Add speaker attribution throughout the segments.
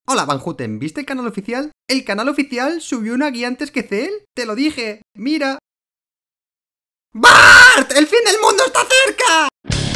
Speaker 1: Hola Van Houten, ¿viste el canal oficial? El canal oficial subió una guía antes que Cell. Te lo dije, mira. ¡Bart! ¡El fin del mundo está cerca!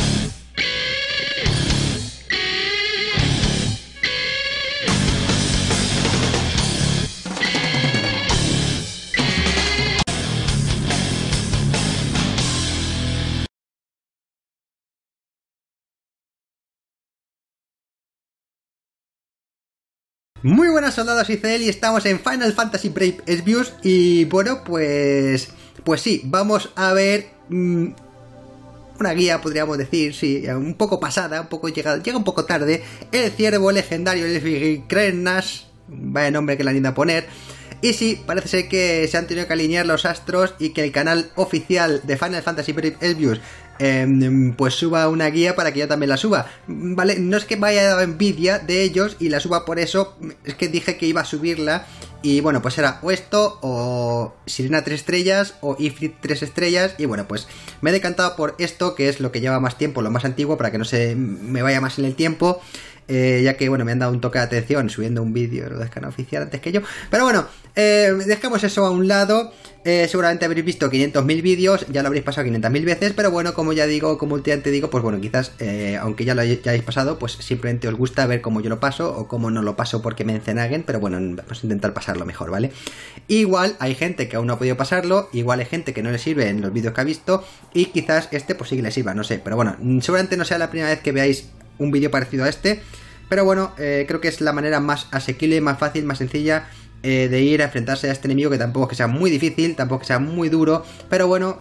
Speaker 1: Muy buenas soldados y Cell, y estamos en Final Fantasy Brave Exvius. Y bueno, pues sí, vamos a ver una guía, podríamos decir, sí, un poco pasada, llega un poco tarde. El ciervo legendario, el Krenash, vaya nombre que le han ido a poner. Y sí, parece ser que se han tenido que alinear los astros y que el canal oficial de Final Fantasy Brave Exvius pues suba una guía para que yo también la suba, ¿vale? No es que me haya dado envidia de ellos y la suba por eso, es que dije que iba a subirla. Y bueno, pues era o esto, o Sirena 3 estrellas, o Ifrit 3 estrellas. Y bueno, pues me he decantado por esto, que es lo que lleva más tiempo, lo más antiguo, para que no se me vaya más en el tiempo. Ya que, bueno, me han dado un toque de atención subiendo un vídeo del canal oficial antes que yo. Pero bueno, dejamos eso a un lado. Seguramente habréis visto 500.000 vídeos, ya lo habréis pasado 500.000 veces. Pero bueno, como ya digo, como últimamente digo, pues bueno, quizás, aunque ya lo hayáis pasado, pues simplemente os gusta ver cómo yo lo paso o cómo no lo paso porque me encenaguen. Pero bueno, vamos a intentar pasarlo mejor, ¿vale? Igual hay gente que aún no ha podido pasarlo, igual hay gente que no le sirve en los vídeos que ha visto, y quizás este pues sí que le sirva, no sé. Pero bueno, seguramente no sea la primera vez que veáis un vídeo parecido a este. Pero bueno, creo que es la manera más asequible, más fácil, más sencilla de ir a enfrentarse a este enemigo, que tampoco es que sea muy difícil, tampoco es que sea muy duro. Pero bueno,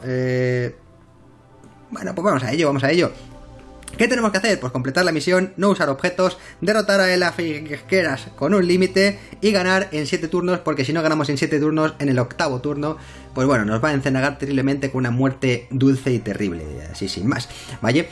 Speaker 1: bueno, pues vamos a ello, ¿Qué tenemos que hacer? Pues completar la misión, no usar objetos, derrotar a las fisqueras con un límite y ganar en 7 turnos, porque si no ganamos en 7 turnos, en el 8º turno, pues bueno, nos va a encenagar terriblemente con una muerte dulce y terrible, así sin más, ¿vale?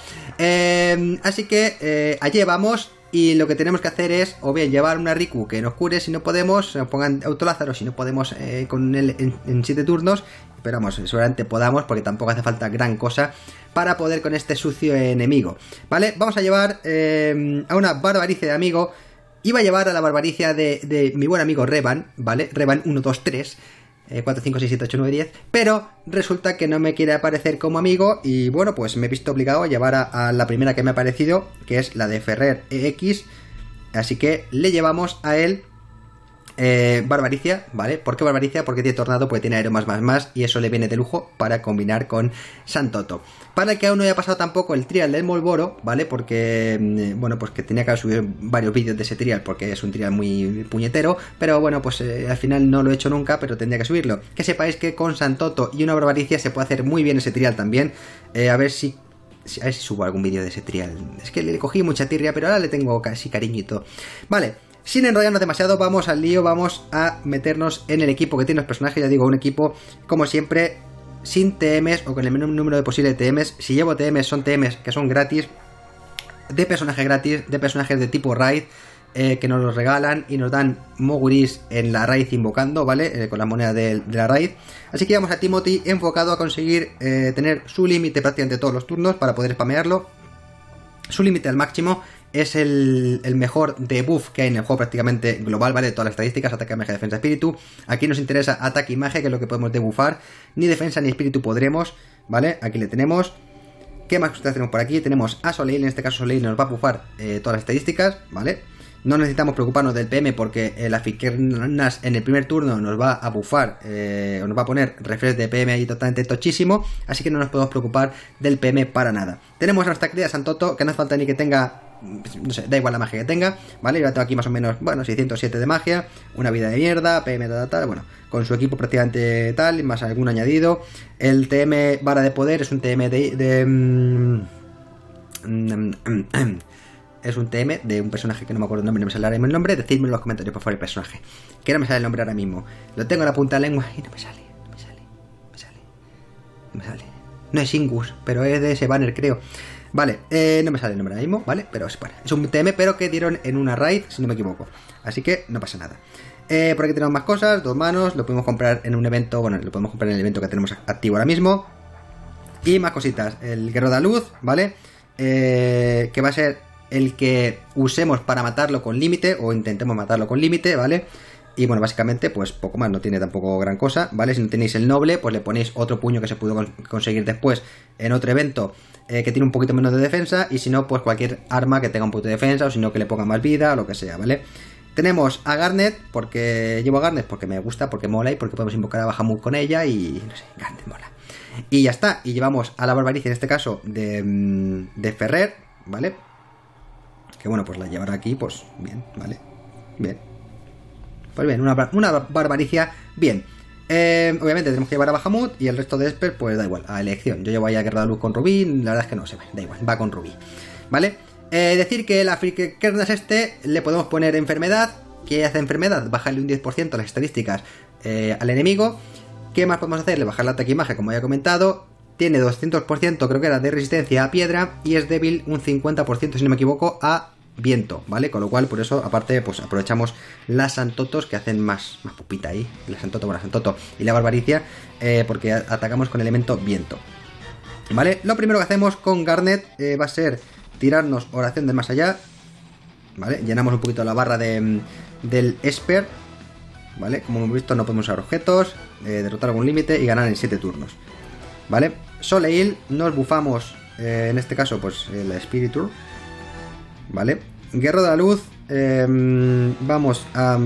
Speaker 1: Así que allí vamos. Y lo que tenemos que hacer es, o bien llevar una Riku que nos cure si no podemos, nos pongan autolázaro si no podemos con él en 7 turnos. Pero vamos, seguramente podamos, porque tampoco hace falta gran cosa para poder con este sucio enemigo, ¿vale? Vamos a llevar a una barbaricia de amigo. Iba a llevar a la barbaricia de mi buen amigo Revan, ¿vale? Revan 1, 2, 3... 4, 5, 6, 7, 8, 9, 10. Pero resulta que no me quiere aparecer como amigo. Y bueno, pues me he visto obligado a llevar a la primera que me ha aparecido, que es la de Ferrer EX. Así que le llevamos a él Barbaricia, ¿vale? ¿Por qué Barbaricia? Porque tiene tornado, porque tiene aero más, y eso le viene de lujo para combinar con Santoto. Para el que aún no haya pasado tampoco el trial del Molboro, ¿vale? Porque, bueno, pues que tenía que subir varios vídeos de ese trial, porque es un trial muy puñetero. Pero bueno, pues al final no lo he hecho nunca, pero tendría que subirlo. Que sepáis que con Santoto y una Barbaricia se puede hacer muy bien ese trial también. A ver si subo algún vídeo de ese trial. Es que le cogí mucha tirria, pero ahora le tengo casi cariñito. Vale. Sin enrollarnos demasiado, vamos al lío, vamos a meternos en el equipo que tiene los personajes. Ya digo, un equipo, como siempre, sin TMs o con el menor número de posibles TMs. Si llevo TMs, son TMs que son gratis, de personajes gratis, de personajes de tipo raid, que nos los regalan y nos dan Moguris en la raid invocando, ¿vale? Con la moneda de la raid. Así que vamos a Timothy enfocado a conseguir tener su límite prácticamente todos los turnos para poder spamearlo. Su límite al máximo. Es el mejor debuff que hay en el juego prácticamente global, ¿vale? De todas las estadísticas, ataque, magia, defensa, espíritu. Aquí nos interesa ataque y magia, que es lo que podemos debuffar. Ni defensa ni espíritu podremos, ¿vale? Aquí le tenemos. ¿Qué más cosas tenemos por aquí? Tenemos a Soleil, en este caso Soleil nos va a buffar todas las estadísticas, ¿vale? No necesitamos preocuparnos del PM porque la Fikernas en el primer turno nos va a buffar, o nos va a poner refresh de PM ahí totalmente tochísimo. Así que no nos podemos preocupar del PM para nada. Tenemos a nuestra querida Santoto, que no hace falta ni que tenga, no sé, da igual la magia que tenga, ¿vale? Yo tengo aquí más o menos, bueno, 607 de magia, una vida de mierda, PM tal, bueno, con su equipo prácticamente tal, más algún añadido. El TM vara de poder es un TM es un TM de un personaje que no me acuerdo el nombre, no me sale ahora mismo el nombre. Decidme en los comentarios por favor el personaje, que no me sale el nombre ahora mismo. Lo tengo en la punta de la lengua y no me sale. No es Ingus, pero es de ese banner, creo. Vale, no me sale el nombre ahora mismo, ¿vale? Pero es, bueno, es un TM, pero que dieron en una raid, si no me equivoco. Así que no pasa nada. Por aquí tenemos más cosas, 2 manos, lo podemos comprar en un evento, bueno, lo podemos comprar en el evento que tenemos activo ahora mismo. Y más cositas, el guerrero de la luz, ¿vale? Que va a ser el que usemos para matarlo con límite, o intentemos matarlo con límite, ¿vale? Y bueno, básicamente, pues poco más, no tiene tampoco gran cosa, ¿vale? Si no tenéis el noble, pues le ponéis otro puño que se pudo conseguir después en otro evento que tiene un poquito menos de defensa, y si no, pues cualquier arma que tenga un poquito de defensa, o si no, que le ponga más vida, o lo que sea, ¿vale? Tenemos a Garnet, porque llevo a Garnet porque me gusta, porque mola y porque podemos invocar a Bahamut con ella y no sé, Garnet mola. Y ya está, y llevamos a la Barbaricia, en este caso, de Ferrer, ¿vale? Que bueno, pues la llevará aquí, pues bien, ¿vale? Bien. Pues bien, una Barbaricia, bien. Obviamente tenemos que llevar a Bahamut y el resto de Esper, pues da igual, a elección. Yo llevo ahí a Guerra de la Luz con Rubí, la verdad es que no sé, da igual, va con Rubí, ¿vale? Decir que el Afrikernas le podemos poner enfermedad. ¿Qué hace enfermedad? Bajarle un 10% las estadísticas al enemigo. ¿Qué más podemos hacerle? Bajar el ataque y magia, como ya he comentado. Tiene 200%, creo que era, de resistencia a piedra. Y es débil un 50%, si no me equivoco, a viento, ¿vale? Con lo cual, por eso, aparte, pues aprovechamos las Santotos que hacen más pupita ahí. La Santoto y la Barbaricia, porque atacamos con elemento viento, ¿vale? Lo primero que hacemos con Garnet va a ser tirarnos oración del más allá, ¿vale? Llenamos un poquito la barra del Esper, ¿vale? Como hemos visto, no podemos usar objetos, derrotar algún límite y ganar en 7 turnos, ¿vale? Soleil, nos bufamos, en este caso, pues el Spiritur, ¿vale? Guerra de la Luz, vamos a...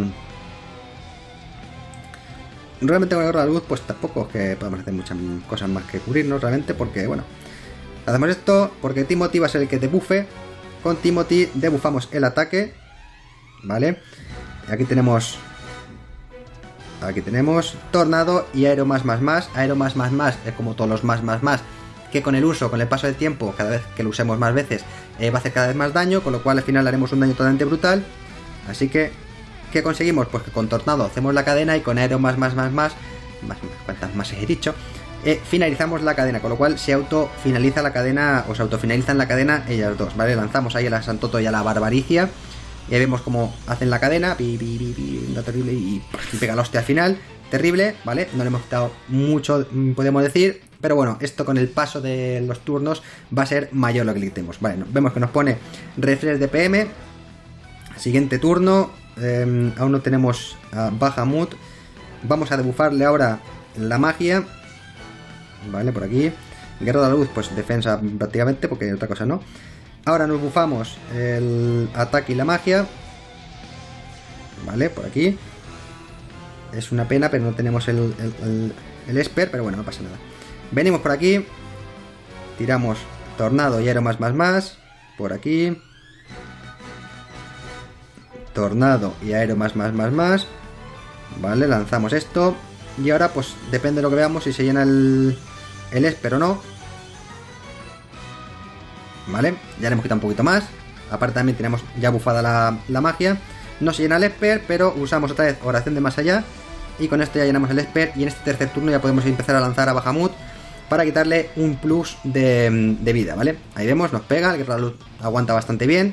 Speaker 1: realmente con la Guerra de la Luz, pues tampoco es que podamos hacer muchas cosas más que cubrirnos, realmente, porque, bueno, hacemos esto porque Timothy va a ser el que te buffe. Con Timothy debufamos el ataque, ¿vale? Aquí tenemos Tornado y Aero más. Aero más es como todos los más, que con el uso, con el paso del tiempo, cada vez que lo usemos más veces, va a hacer cada vez más daño, con lo cual al final le haremos un daño totalmente brutal. Así que, ¿qué conseguimos? Pues que con Tornado hacemos la cadena y con Aero más, ¿cuántas más he dicho? Finalizamos la cadena, con lo cual se autofinaliza la cadena, o se autofinalizan la cadena ellas dos, ¿vale? Lanzamos ahí a la Santoto y a la Barbaricia, y ahí vemos cómo hacen la cadena, terrible, y pega la hostia al final, terrible, ¿vale? No le hemos quitado mucho, podemos decir, pero bueno, esto con el paso de los turnos va a ser mayor lo que le quitemos, ¿vale? Vemos que nos pone refresh de PM, siguiente turno, aún no tenemos a Bahamut, vamos a debufarle ahora la magia, ¿vale? Por aquí. Guerra de la Luz, pues defensa prácticamente, porque otra cosa no. Ahora nos bufamos el ataque y la magia, ¿vale? Por aquí. Es una pena, pero no tenemos el Esper, pero bueno, no pasa nada. Venimos por aquí. Tiramos Tornado y Aero más. Por aquí. Tornado y Aero más. Vale, lanzamos esto. Y ahora, pues, depende de lo que veamos, si se llena el Esper o no. Vale, ya le hemos quitado un poquito más. Aparte también tenemos ya bufada la magia. No se llena el Esper, pero usamos otra vez oración de más allá. Y con esto ya llenamos el Esper. Y en este tercer turno ya podemos empezar a lanzar a Bahamut para quitarle un plus de vida, ¿vale? Ahí vemos, nos pega, el Guerra de la Luz aguanta bastante bien.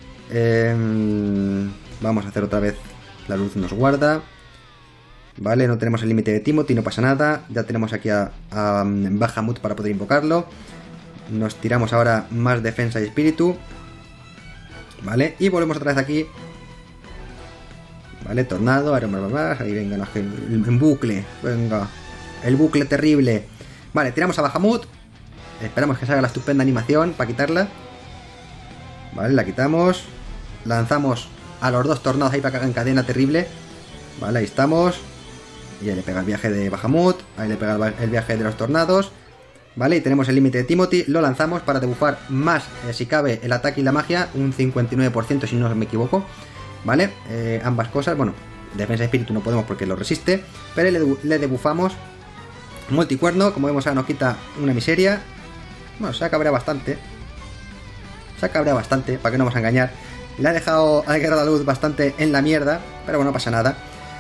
Speaker 1: Vamos a hacer otra vez, la luz nos guarda. Vale, no tenemos el límite de Timothy, no pasa nada. Ya tenemos aquí a Bahamut para poder invocarlo. Nos tiramos ahora más defensa y espíritu. Vale, y volvemos otra vez aquí. Vale, Tornado, ahora más. Ahí venga, no, en bucle. Venga, el bucle terrible. Vale, tiramos a Bahamut. Esperamos que salga la estupenda animación para quitarla. Vale, la quitamos. Lanzamos a los dos tornados ahí para que hagan cadena terrible. Vale, ahí estamos. Y ahí le pega el viaje de Bahamut. Ahí le pega el viaje de los tornados. Vale, y tenemos el límite de Timothy. Lo lanzamos para debufar más, si cabe, el ataque y la magia. Un 59% si no me equivoco. Vale, ambas cosas. Bueno, defensa y espíritu no podemos porque lo resiste. Pero le debufamos multicuerno. Como vemos ahora nos quita una miseria. Bueno, se ha cabreado bastante. ¿Para qué no vamos a engañar? Le ha dejado a Guerra de la Luz bastante en la mierda. Pero bueno, no pasa nada.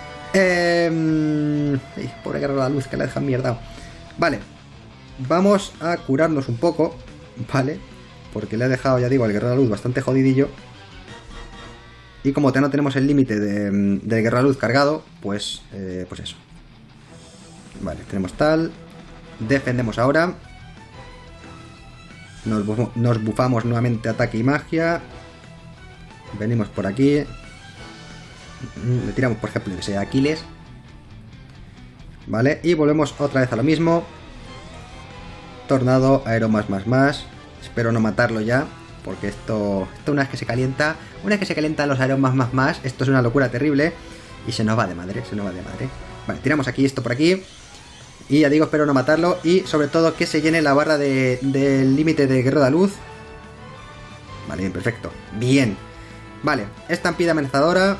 Speaker 1: Pobre Guerra de la Luz que le ha dejado mierda. Vale, vamos a curarnos un poco, ¿vale? Porque le ha dejado, ya digo, al Guerra de la Luz bastante jodidillo. Y como no tenemos el límite del Guerra de la Luz cargado, pues eso. Vale, tenemos tal. Defendemos ahora. Nos bufamos nuevamente ataque y magia. Venimos por aquí. Le tiramos, por ejemplo, que sea Aquiles. Vale, y volvemos otra vez a lo mismo. Tornado, aero más. Espero no matarlo ya, porque esto una vez que se calienta, los aeros más, esto es una locura terrible. Y se nos va de madre, Vale, tiramos aquí esto por aquí. Y ya digo, espero no matarlo. Y sobre todo que se llene la barra del límite de Guerrero de la Luz. Vale, bien, perfecto. Bien. Vale, estampida amenazadora.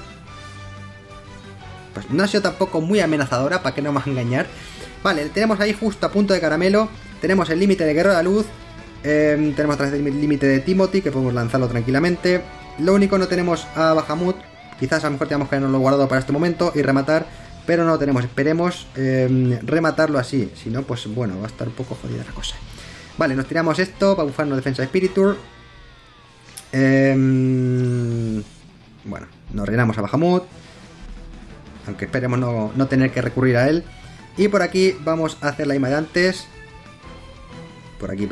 Speaker 1: Pues no ha sido tampoco muy amenazadora, para que no me vas a engañar. Vale, tenemos ahí justo a punto de caramelo. Tenemos el límite de Guerrero de la Luz. Tenemos otra vez el límite de Timothy, que podemos lanzarlo tranquilamente. Lo único, no tenemos a Bahamut. Quizás a lo mejor tengamos que habernoslo guardado para este momento y rematar, pero no lo tenemos. Esperemos rematarlo así. Si no, pues bueno, va a estar un poco jodida la cosa. Vale, nos tiramos esto para bufarnos defensa de Spiritur. Bueno, nos rellenamos a Bahamut. Aunque esperemos no tener que recurrir a él. Y por aquí vamos a hacer la misma de antes. Por aquí.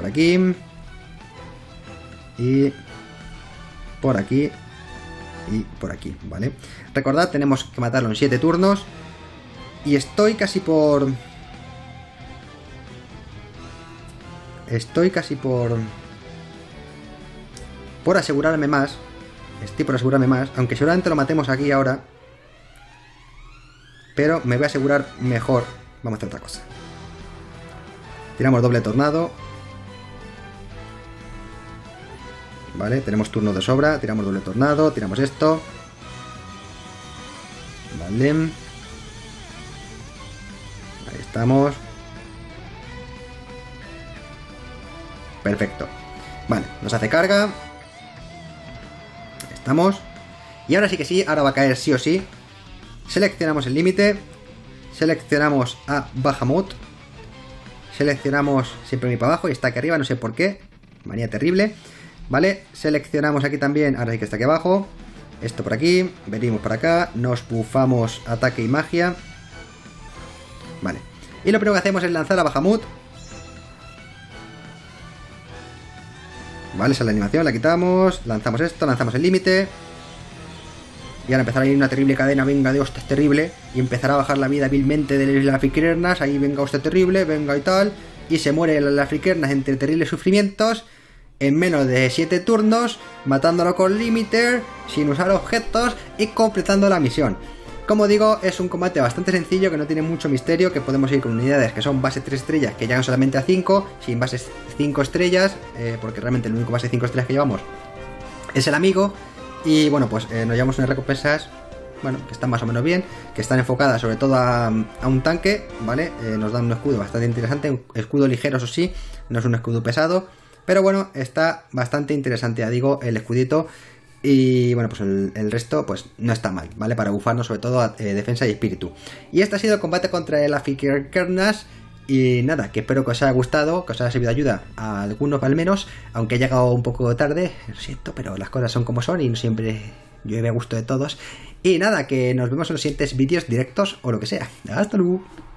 Speaker 1: Y por aquí. Y por aquí, ¿vale? Recordad, tenemos que matarlo en 7 turnos. Y estoy casi por... Por asegurarme más. Aunque seguramente lo matemos aquí ahora. Pero me voy a asegurar mejor. Vamos a hacer otra cosa. Tiramos doble tornado. Vale, tenemos turno de sobra. Tiramos doble tornado, tiramos esto. Vale. Ahí estamos. Perfecto. Vale, nos hace carga. Ahí estamos. Y ahora sí que sí, ahora va a caer sí o sí. Seleccionamos el límite. Seleccionamos a Bahamut. Seleccionamos siempre mi para abajo y está aquí arriba, no sé por qué. Manía terrible. Vale, seleccionamos aquí también, ahora sí que está aquí abajo. Esto por aquí, venimos para acá. Nos bufamos ataque y magia. Vale, y lo primero que hacemos es lanzar a Bahamut. Vale, esa es la animación, la quitamos. Lanzamos esto, lanzamos el límite. Y ahora empezará a ir una terrible cadena, venga de hostias terrible. Y empezará a bajar la vida vilmente de las Afrikernas. Ahí venga hostia terrible, venga y tal. Y se muere las Afrikernas entre terribles sufrimientos. En menos de 7 turnos, matándolo con limiter, sin usar objetos y completando la misión. Como digo, es un combate bastante sencillo, que no tiene mucho misterio, que podemos ir con unidades que son base 3 estrellas, que llegan solamente a 5, sin bases 5 estrellas, porque realmente el único base 5 estrellas que llevamos es el amigo. Y bueno, pues nos llevamos unas recompensas, bueno, que están más o menos bien, que están enfocadas sobre todo a un tanque, ¿vale? Nos dan un escudo bastante interesante, un escudo ligero, eso sí, no es un escudo pesado. Pero bueno, está bastante interesante, ya digo, el escudito. Y bueno, pues el resto pues no está mal, ¿vale? Para bufarnos sobre todo a defensa y espíritu. Y este ha sido el combate contra el Afrikernas. Y nada, que espero que os haya gustado, que os haya servido de ayuda a algunos al menos. Aunque he llegado un poco tarde, lo siento, pero las cosas son como son y no siempre llueve a gusto de todos. Y nada, que nos vemos en los siguientes vídeos directos o lo que sea. Hasta luego.